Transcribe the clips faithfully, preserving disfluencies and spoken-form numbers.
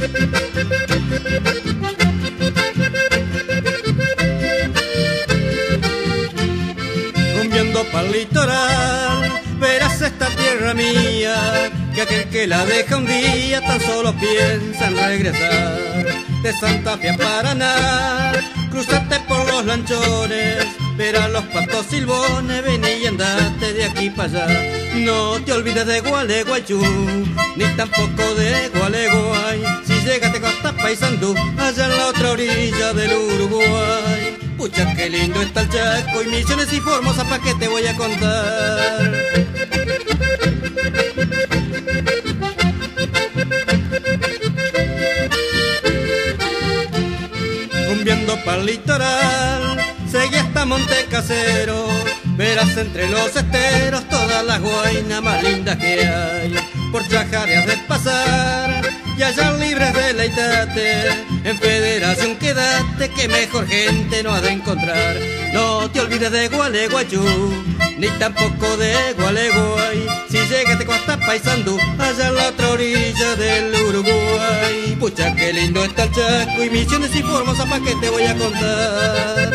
Rumbeando pa'l litoral, verás esta tierra mía, que aquel que la deja un día tan solo piensa en regresar. De Santa Fe a Paraná, cruzate por los lanchones, verás los patos silbones, vení y andate de aquí para allá. No te olvides de Gualeguaychú, ni tampoco de Gualeguay. Si llegaste hasta Paysandú, allá en la otra orilla del Uruguay. Pucha, qué lindo está el Chaco y Misiones y Formosa, pa' que te voy a contar. Rumbeando pa'l litoral, seguí hasta Monte Casero, verás entre los esteros todas las guainas más lindas que hay. Por Chajares has de pasar y allá libres de Leitate, en Federación quédate, que mejor gente no has de encontrar. No te olvides de Gualeguaychú, ni tampoco de Gualeguay. Si llegaste hasta Paysandú, allá en la otra orilla del Uruguay. Pucha, qué lindo está el Chaco y Misiones y Formosa, pa' que te voy a contar.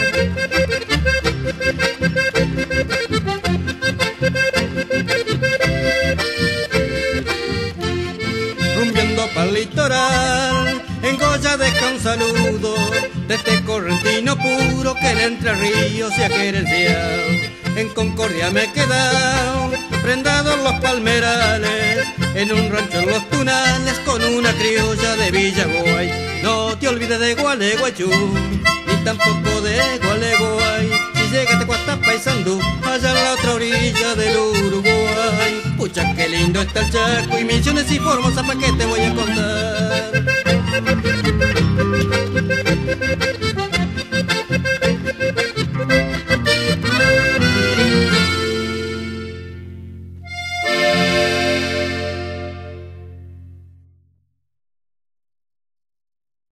Rumbeando pa'l litoral, en Goya deja un saludo de este correntino puro que en Entre Ríos se ha querenciado. En Concordia me he quedado, prendado en los palmerales, en un rancho en los tunales, con una criolla de Villaguay. No te olvides de Gualeguaychú, ni tampoco de Gualeguay. Si llegaste hasta Paysandú, allá en la otra orilla del Uruguay. Pucha, qué lindo está el Chaco y Misiones y Formosa, pa' que te voy a contar.